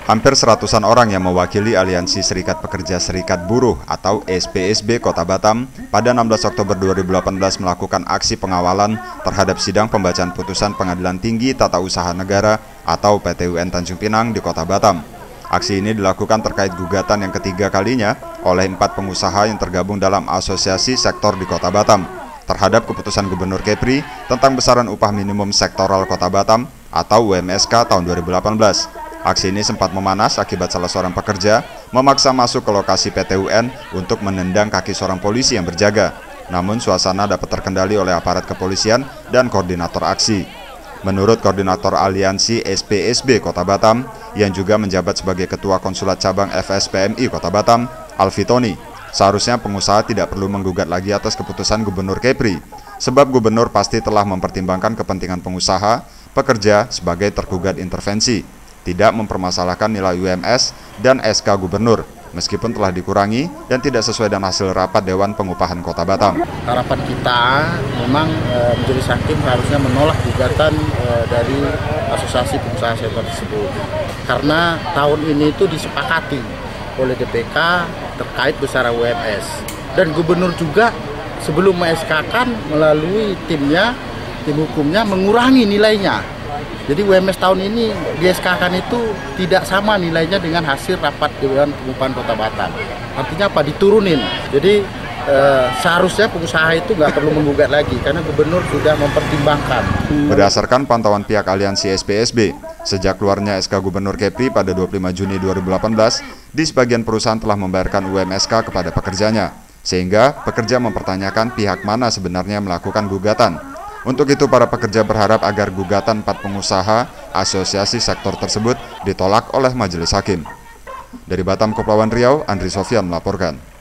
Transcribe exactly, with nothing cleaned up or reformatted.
Hampir seratusan orang yang mewakili Aliansi Serikat Pekerja Serikat Buruh atau S P S B Kota Batam pada enam belas Oktober dua ribu delapan belas melakukan aksi pengawalan terhadap sidang pembacaan putusan Pengadilan Tinggi Tata Usaha Negara atau P T U N Tanjung Pinang di Kota Batam. Aksi ini dilakukan terkait gugatan yang ketiga kalinya oleh empat pengusaha yang tergabung dalam asosiasi sektor di Kota Batam terhadap keputusan Gubernur Kepri tentang besaran upah minimum sektoral Kota Batam atau U M S K tahun dua ribu delapan belas. Aksi ini sempat memanas akibat salah seorang pekerja memaksa masuk ke lokasi P T U N untuk menendang kaki seorang polisi yang berjaga. Namun suasana dapat terkendali oleh aparat kepolisian dan koordinator aksi. Menurut koordinator Aliansi S P S B Kota Batam, yang juga menjabat sebagai Ketua Konsulat Cabang F S P M I Kota Batam, Alfitoni, seharusnya pengusaha tidak perlu menggugat lagi atas keputusan Gubernur Kepri, sebab Gubernur pasti telah mempertimbangkan kepentingan pengusaha, pekerja sebagai tergugat intervensi, tidak mempermasalahkan nilai U M S dan S K Gubernur, meskipun telah dikurangi dan tidak sesuai dengan hasil rapat Dewan Pengupahan Kota Batam. Harapan kita memang e, majelis hakim harusnya menolak gugatan e, dari asosiasi pengusaha sektor tersebut, karena tahun ini itu disepakati oleh D P K terkait besaran U M S, dan Gubernur juga sebelum me S K-kan melalui timnya, tim hukumnya mengurangi nilainya. Jadi U M S tahun ini di S K-kan itu tidak sama nilainya dengan hasil rapat Dewan Pengupahan Kota Batam. Artinya apa? Diturunin. Jadi eh, seharusnya pengusaha itu nggak perlu menggugat lagi karena Gubernur sudah mempertimbangkan. Berdasarkan pantauan pihak Aliansi S P S B, sejak keluarnya S K Gubernur Kepri pada dua puluh lima Juni dua ribu delapan belas, di sebagian perusahaan telah membayarkan U M S K kepada pekerjanya, sehingga pekerja mempertanyakan pihak mana sebenarnya melakukan gugatan. Untuk itu, para pekerja berharap agar gugatan empat pengusaha asosiasi sektor tersebut ditolak oleh majelis hakim. Dari Batam, Kepulauan Riau, Andri Sofyan melaporkan.